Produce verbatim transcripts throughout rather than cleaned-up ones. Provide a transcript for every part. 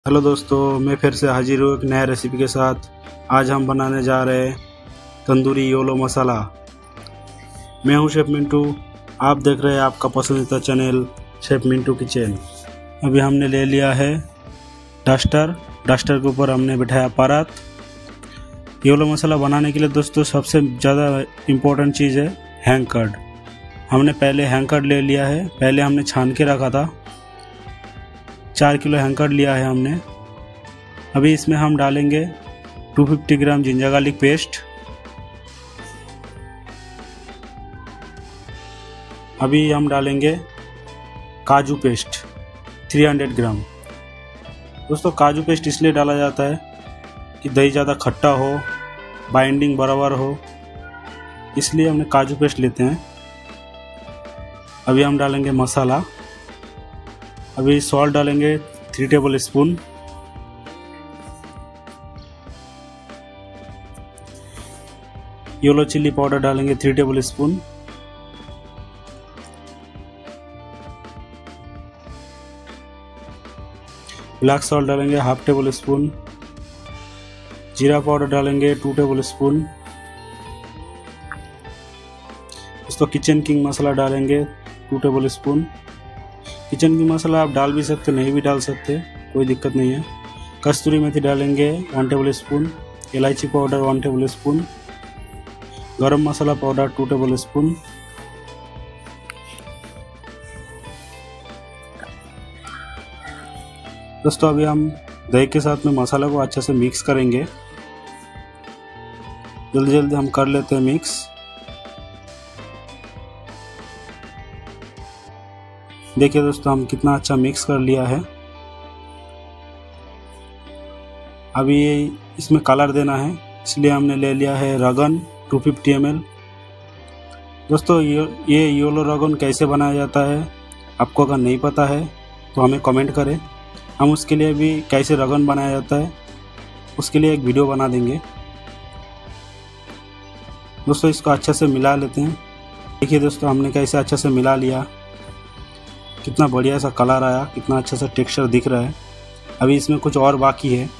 Hello दोस्तों, मैं फिर से हाजिर हूँ एक नया रेसिपी के साथ। आज हम बनाने जा रहे हैं तंदूरी योलो मसाला। मैं हूँ शेफ मिंटू, आप देख रहे हैं आपका पसंदीदा चैनल शेफ मिंटू किचन। अभी हमने ले लिया है डस्टर डस्टर के ऊपर हमने बिठाया परात। योलो मसाला बनाने के लिए दोस्तों सबसे ज़्यादा इम्पोर्टेंट चीज़ है हैंग कर्ड। हमने पहले हैंग कर्ड ले लिया है, पहले हमने छान के रखा था। चार किलो हैंग कर्ड लिया है हमने। अभी इसमें हम डालेंगे दो सौ पचास ग्राम जिंजर गार्लिक पेस्ट। अभी हम डालेंगे काजू पेस्ट तीन सौ ग्राम। दोस्तों काजू पेस्ट इसलिए डाला जाता है कि दही ज़्यादा खट्टा हो, बाइंडिंग बराबर हो, इसलिए हमने काजू पेस्ट लेते हैं। अभी हम डालेंगे मसाला। अभी सॉल्ट डालेंगे three tablespoon. Yellow chilli powder डालेंगे three tablespoon. Black salt डालेंगे हाफ टेबल स्पून। जीरा पाउडर डालेंगे टू टेबल स्पून। दोस्तों किचन किंग मसाला डालेंगे two tablespoon. Kitchen King masala आप डाल भी सकते, नहीं भी डाल सकते, कोई दिक्कत नहीं है। कस्तूरी मेथी डालेंगे वन टेबल स्पून। इलायची powder one tablespoon. Garam masala powder two tablespoon. दोस्तों अभी हम दही के साथ में मसाला को अच्छे से मिक्स करेंगे। जल्दी जल्दी हम कर लेते हैं मिक्स। देखिए दोस्तों हम कितना अच्छा मिक्स कर लिया है। अभी इसमें कलर देना है, इसलिए हमने ले लिया है रगन दो सौ पचास एम एल। दोस्तों ये ये योलो रगन कैसे बनाया जाता है, आपको अगर नहीं पता है तो हमें कमेंट करें। हम उसके लिए भी कैसे रगन बनाया जाता है उसके लिए एक वीडियो बना देंगे। दोस्तों इसको अच्छे से मिला लेते हैं। देखिए दोस्तों हमने कैसे अच्छे से मिला लिया, कितना बढ़िया सा कलर आया, कितना अच्छा सा टेक्सचर दिख रहा है। अभी इसमें कुछ और बाकी है।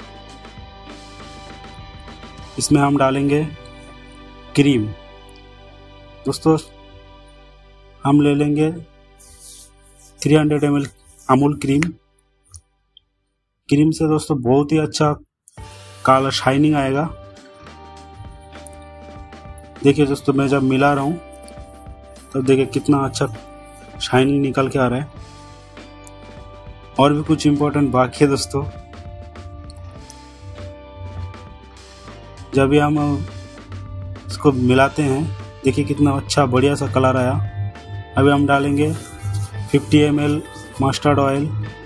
इसमें हम डालेंगे क्रीम। दोस्तों हम ले लेंगे तीन सौ M L Amul cream. Cream से दोस्तों बहुत ही अच्छा काला शाइनिंग आएगा। देखिए दोस्तों मैं जब मिला रहा हूँ तब देखिए कितना अच्छा शाइनिंग निकल के आ रहा है। और भी कुछ इम्पोर्टेंट बाकी है दोस्तों। जब भी हम इसको मिलाते हैं देखिए कितना अच्छा बढ़िया सा कलर आया। अभी हम डालेंगे पचास एम एल मस्टर्ड ऑयल।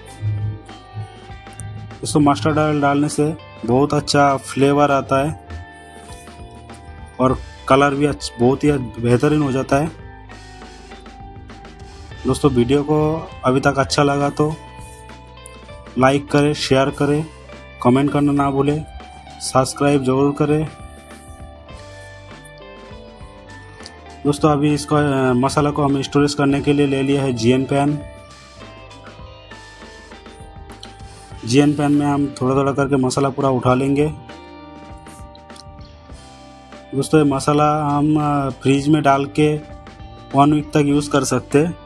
दोस्तों मस्टर्ड ऑयल डालने से बहुत अच्छा फ्लेवर आता है और कलर भी अच्छा बहुत ही बेहतरीन हो जाता है। दोस्तों वीडियो को अभी तक अच्छा लगा तो लाइक करें, शेयर करें, कमेंट करना ना भूलें, सब्सक्राइब जरूर करें। दोस्तों अभी इसको मसाला को हम स्टोरेज करने के लिए ले लिया है जीएन पैन। जीएन पैन में हम थोड़ा थोड़ा करके मसाला पूरा उठा लेंगे। दोस्तों ये मसाला हम फ्रिज में डाल के वन वीक तक यूज़ कर सकते हैं।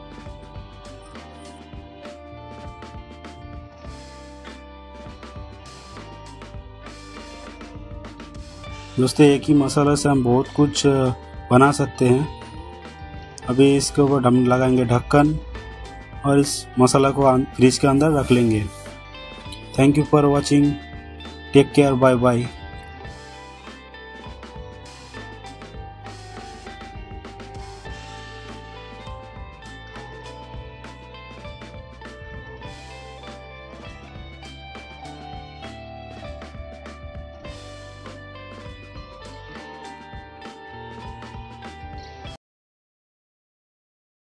दोस्तों एक ही मसाला से हम बहुत कुछ बना सकते हैं। अभी इसके ऊपर हम लगाएंगे ढक्कन और इस मसाला को फ्रिज के अंदर रख लेंगे। Thank you for watching, take care, bye bye.